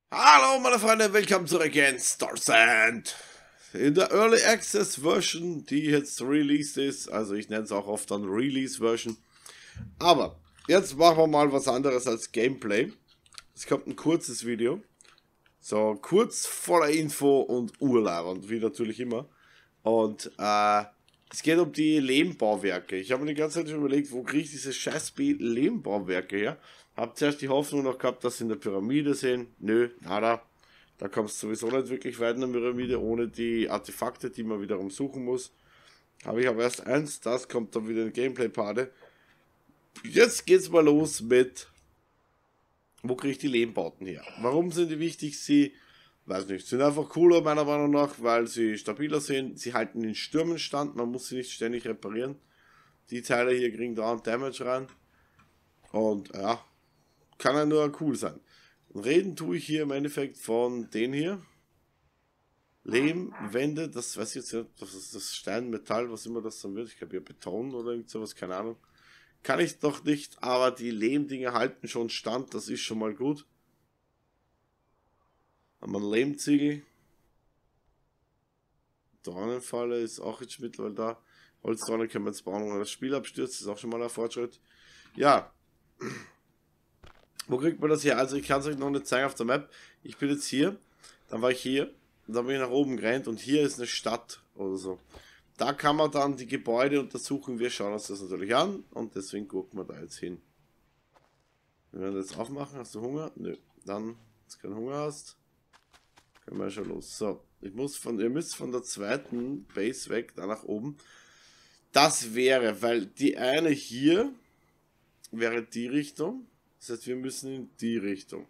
Hallo meine Freunde, willkommen zurück in Star Sand. In der Early Access Version, die jetzt released ist, also ich nenne es auch oft dann Release Version. Aber jetzt machen wir mal was anderes als Gameplay. Es kommt ein kurzes Video. So, kurz, voller Info und urlaubend, wie natürlich immer. Und es geht um die Lehmbauwerke. Ich habe mir die ganze Zeit schon überlegt, wo kriege ich diese scheiß Lehmbauwerke her? Hab zuerst die Hoffnung noch gehabt, dass sie in der Pyramide sind. Nö, nada. Da kommst du sowieso nicht wirklich weit in der Pyramide, ohne die Artefakte, die man wiederum suchen muss. Habe ich aber erst eins, das kommt dann wieder in Gameplay-Pade. Jetzt geht's mal los mit, wo kriege ich die Lehmbauten her? Warum sind die wichtig? Sie, weiß nicht, sind einfach cooler meiner Meinung nach, weil sie stabiler sind. Sie halten den Stürmen stand, man muss sie nicht ständig reparieren. Die Teile hier kriegen dauernd Damage rein. Und ja, kann ja nur cool sein. Reden tue ich hier im Endeffekt von den hier. Lehmwände, das weiß ich jetzt nicht, das ist das Stein, Metall, was immer das dann wird. Ich glaube hier Beton oder irgend sowas, keine Ahnung. Kann ich noch nicht, aber die Lehmdinger halten schon stand, das ist schon mal gut. Haben wir einen Lehmziegel. Dornenfalle ist auch jetzt mittlerweile da. Holzdorne können wir jetzt bauen, wenn das Spiel abstürzt, ist auch schon mal ein Fortschritt. Ja. Wo kriegt man das her? Also ich kann es euch noch nicht zeigen auf der Map. Ich bin jetzt hier, dann war ich hier, dann bin ich nach oben gerannt und hier ist eine Stadt oder so. Da kann man dann die Gebäude untersuchen, wir schauen uns das natürlich an und deswegen gucken wir da jetzt hin. Wir werden das aufmachen, hast du Hunger? Nö. Dann, wenn du keinen Hunger hast, können wir schon los. So, ihr müsst von der zweiten Base weg, da nach oben. Das wäre, weil die eine hier wäre die Richtung. Das heißt, wir müssen in die Richtung.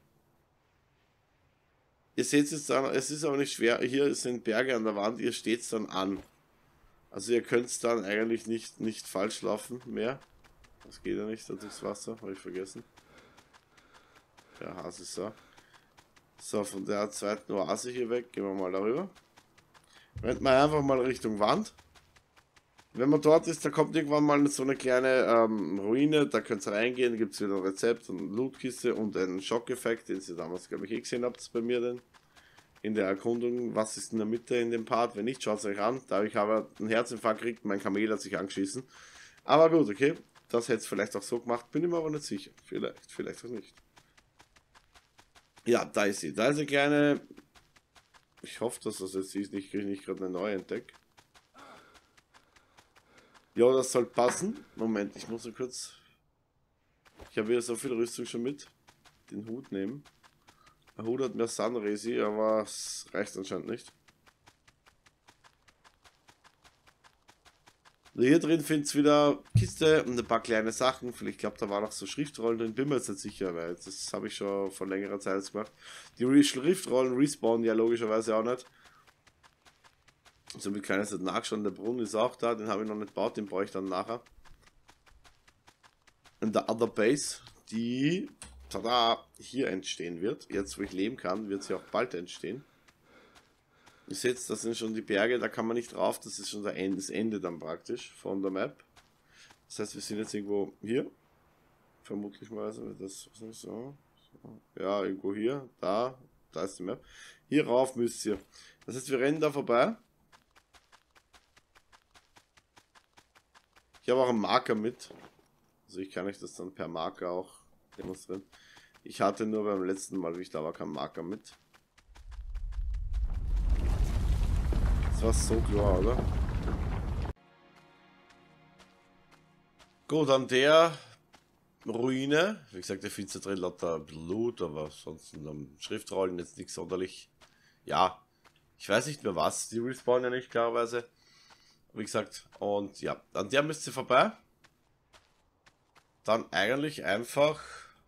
Ihr seht es dann, es ist aber nicht schwer. Hier sind Berge an der Wand, ihr steht es dann an. Also ihr könnt es dann eigentlich nicht falsch laufen mehr. Das geht ja nicht, durchs Wasser, habe ich vergessen. Der Hase ist da. So, von der zweiten Oase hier weg, gehen wir mal darüber. Rennt man einfach mal Richtung Wand. Wenn man dort ist, da kommt irgendwann mal so eine kleine Ruine, da könnt ihr reingehen, gibt es wieder ein Rezept und eine Lootkiste und einen Schockeffekt, den ihr damals, glaube ich, gesehen habt bei mir denn. In der Erkundung, was ist in der Mitte in dem Part, wenn nicht, schaut es euch an. Da habe ich aber einen Herzinfarkt gekriegt, mein Kamel hat sich angeschissen. Aber gut, okay, das hätte es vielleicht auch so gemacht, bin ich mir aber nicht sicher. Vielleicht auch nicht. Ja, da ist sie. Da ist eine kleine, ich hoffe, dass das jetzt ist, ich kriege nicht gerade eine neue entdeckt. Ja, das soll passen. Moment, ich muss so kurz. Ich habe hier so viel Rüstung schon mit. Den Hut nehmen. Der Hut hat mehr Sunresi, aber es reicht anscheinend nicht. Hier drin findet ihr wieder Kiste und ein paar kleine Sachen. Vielleicht glaube da waren noch so Schriftrollen drin, bin mir jetzt nicht sicher, weil das habe ich schon vor längerer Zeit jetzt gemacht. Die Schriftrollen respawnen ja logischerweise auch nicht. Somit kann ich jetzt nachschauen, der Brunnen ist auch da, den habe ich noch nicht gebaut, den baue ich dann nachher. In der Other Base, die tada, hier entstehen wird. Jetzt wo ich leben kann, wird sie auch bald entstehen. Ihr seht, das sind schon die Berge, da kann man nicht drauf, das ist schon das Ende dann praktisch von der Map. Das heißt, wir sind jetzt irgendwo hier. Vermutlich mal, das so. Ja, irgendwo hier, da ist die Map. Hier rauf müsst ihr. Das heißt, wir rennen da vorbei. Ich habe auch einen Marker mit. Also ich kann euch das dann per Marker auch demonstrieren. Ich hatte nur beim letzten Mal, wie ich da war, keinen Marker mit. Das war so klar, oder? Gut, an der Ruine, wie gesagt, der findet drin lauter Blut, aber sonst Schriftrollen jetzt nicht sonderlich. Ja, ich weiß nicht mehr was, die respawnen ja nicht klarerweise. Wie gesagt, und ja, an der müsst ihr vorbei. Dann eigentlich einfach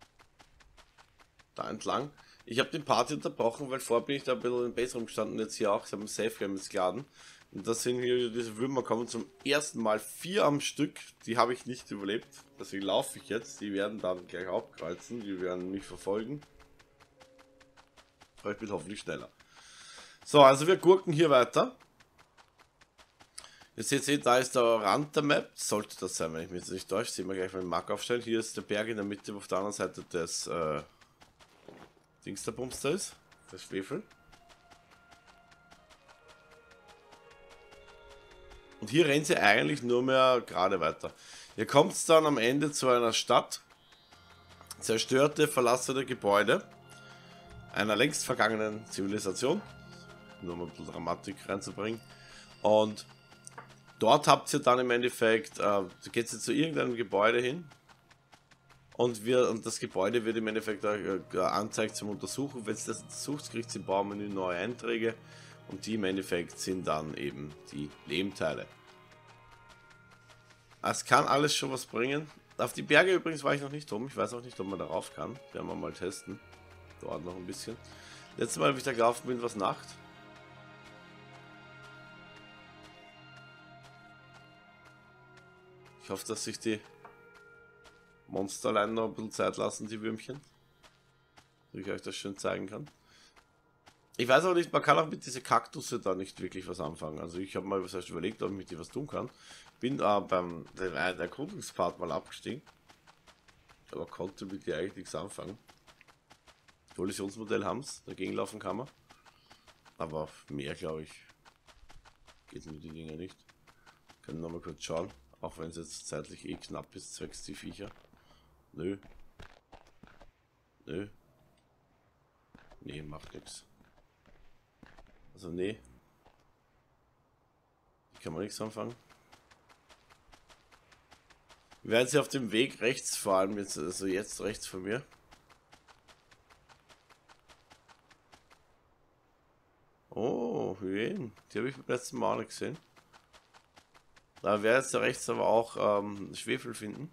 da entlang. Ich habe den Party unterbrochen, weil vorher bin ich da ein bisschen in Base rumgestanden, jetzt hier auch. Ich habe ein Safe Game jetzt geladen. Und das sind hier diese Würmer kommen zum ersten Mal 4 am Stück. Die habe ich nicht überlebt. Deswegen laufe ich jetzt. Die werden dann gleich abkreuzen. Die werden mich verfolgen. Aber ich bin hoffentlich schneller. So, also wir gurken hier weiter. Ihr seht, da ist der Rand der Map. Sollte das sein, wenn ich mich jetzt nicht täusche. Sehen wir gleich mal den Mark aufstellen. Hier ist der Berg in der Mitte, auf der anderen Seite des Dings der Bums da ist. das Schwefel. Und hier rennt sie eigentlich nur mehr gerade weiter. Ihr kommt dann am Ende zu einer Stadt. Zerstörte, verlassene Gebäude. Einer längst vergangenen Zivilisation. Nur mal ein bisschen Dramatik reinzubringen. Und dort habt ihr dann im Endeffekt, geht ihr zu irgendeinem Gebäude hin. Und das Gebäude wird im Endeffekt angezeigt zum Untersuchen. Wenn ihr das untersucht, kriegt ihr im Baumenü neue Einträge. Und die im Endeffekt sind dann eben die Lehmteile. Es kann alles schon was bringen. Auf die Berge übrigens war ich noch nicht oben. Ich weiß auch nicht, ob man darauf kann. Werden wir mal testen. Dauert noch ein bisschen. Letztes Mal, wie ich da gelaufen bin, war es Nacht. Ich hoffe, dass sich die Monster allein noch ein bisschen Zeit lassen, die Würmchen. Dass ich euch das schön zeigen kann. Ich weiß auch nicht, man kann auch mit diesen Kaktusse da nicht wirklich was anfangen. Also ich habe mal überlegt, ob ich mit die was tun kann. Bin beim Erkundungspart mal abgestiegen. Aber konnte mit die eigentlich nichts anfangen. Kollisionsmodell haben es, dagegen laufen kann man. Aber mehr, glaube ich, geht mit den Dingen nicht. Können nochmal kurz schauen. Auch wenn es jetzt zeitlich eh knapp ist, zwecks die Viecher. Nö. Nö. Nee, macht nichts. Also nee. Hier kann man nichts anfangen. Wir werden sie auf dem Weg rechts fahren, jetzt, also jetzt rechts von mir. Oh, Hyänen. Die habe ich beim letzten Mal nicht gesehen. Da werden jetzt rechts aber auch Schwefel finden.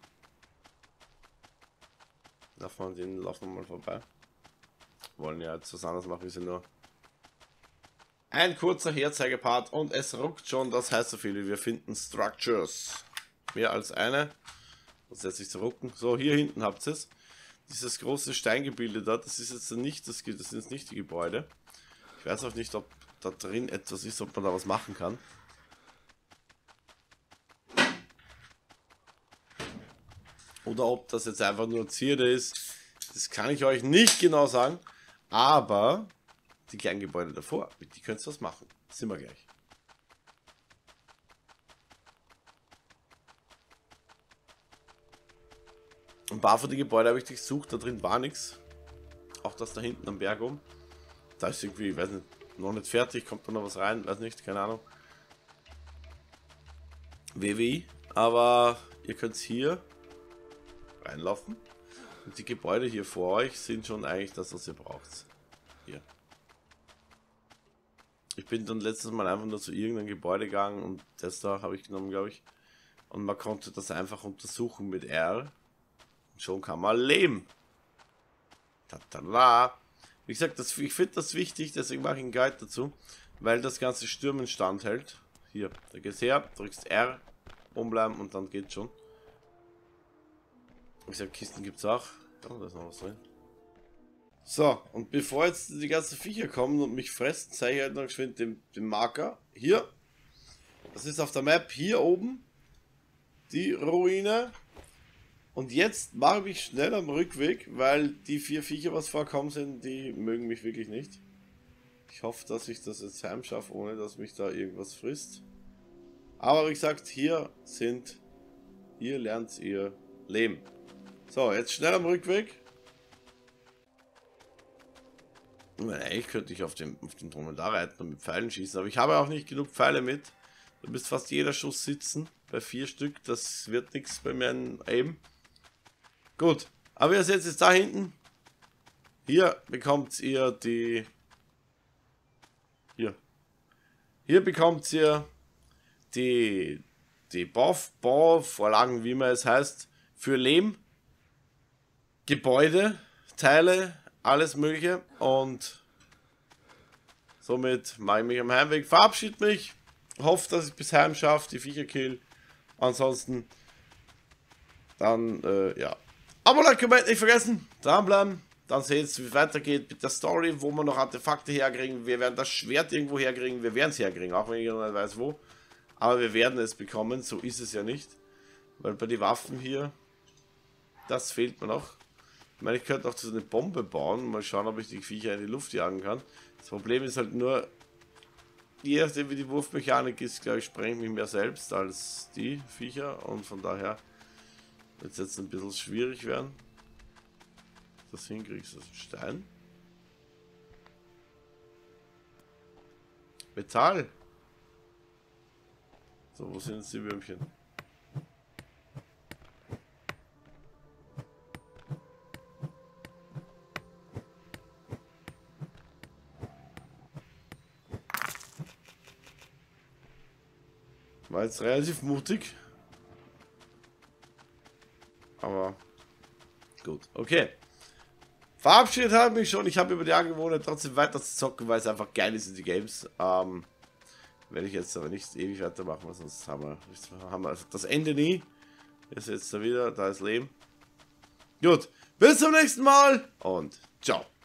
Laufen wir mal vorbei. Wollen ja jetzt was anderes machen, wir sind nur ein kurzer Herzeigepart und es ruckt schon, das heißt so viel, wir finden Structures. Mehr als eine. Das setzt sich zu rucken. So, hier hinten habt ihr es. Dieses große Steingebilde da, das ist jetzt nicht, das sind jetzt nicht die Gebäude. Ich weiß auch nicht, ob da drin etwas ist, ob man da was machen kann. Oder ob das jetzt einfach nur Zierde ist. Das kann ich euch nicht genau sagen. Aber die kleinen Gebäude davor, mit die könnt ihr was machen. Sind wir gleich. Ein paar von den Gebäuden habe ich durchsucht, da drin war nichts. Auch das da hinten am Berg oben. Da ist irgendwie, ich weiß nicht, noch nicht fertig, kommt da noch was rein, weiß nicht, keine Ahnung. WWI, aber ihr könnt hier reinlaufen. Und die Gebäude hier vor euch sind schon eigentlich das, was ihr braucht. Hier. Ich bin dann letztes Mal einfach nur zu irgendeinem Gebäude gegangen und das da habe ich genommen, glaube ich. Und man konnte das einfach untersuchen mit R. Und schon kann man leben. Tatala. Wie gesagt, ich finde das wichtig, deswegen mache ich einen Guide dazu. Weil das ganze Stürmen standhält. Hier, da geht's her, drückst R, umbleiben und dann geht's schon. Wie gesagt, Kisten gibt's auch. Oh, da ist noch was drin. So, und bevor jetzt die ganzen Viecher kommen und mich fressen, zeige ich halt noch geschwind den Marker. Hier. Das ist auf der Map hier oben. Die Ruine. Und jetzt mache ich schnell am Rückweg, weil die 4 Viecher, was vorkommen sind, die mögen mich wirklich nicht. Ich hoffe, dass ich das jetzt heimschaffe, ohne dass mich da irgendwas frisst. Aber wie gesagt, hier lernt ihr leben. So, jetzt schnell am Rückweg. Eigentlich könnte ich auf dem Dromedar reiten und mit Pfeilen schießen, aber ich habe auch nicht genug Pfeile mit. Da müsste fast jeder Schuss sitzen. Bei 4 Stück, das wird nichts bei mir eben. Gut, aber ihr seht jetzt da hinten. Hier bekommt ihr die... Hier bekommt ihr die Bauvorlagen, wie man es heißt, für Lehm, Gebäude, Teile, alles mögliche. Und somit mache ich mich am Heimweg, verabschiede mich, hoffe, dass ich bis heim schaffe, die Viecher kill. Ansonsten dann, ja. Abo, Like, Comment nicht vergessen, dranbleiben. Dann seht ihr, wie es weitergeht mit der Story, wo wir noch Artefakte herkriegen. Wir werden das Schwert irgendwo herkriegen. Wir werden es herkriegen, auch wenn ich noch nicht weiß wo. Aber wir werden es bekommen, so ist es ja nicht. Weil bei den Waffen hier, das fehlt mir noch. Ich meine, ich könnte auch so eine Bombe bauen. Mal schauen, ob ich die Viecher in die Luft jagen kann. Das Problem ist halt nur, je nachdem wie die Wurfmechanik ist, glaube ich, sprenge ich mich mehr selbst als die Viecher. Und von daher wird es jetzt ein bisschen schwierig werden. Das hinkriegst du, Stein. Metall. So, wo sind jetzt die Würmchen? War jetzt relativ mutig. Aber gut, okay. Verabschiedet habe mich schon. Ich habe über die Angewohnheit trotzdem weiter zu zocken, weil es einfach geil ist in die Games. Werde ich jetzt aber nicht ewig weitermachen, weil sonst haben wir das Ende nie. Ist jetzt da wieder, da ist Leben. Gut, bis zum nächsten Mal und ciao.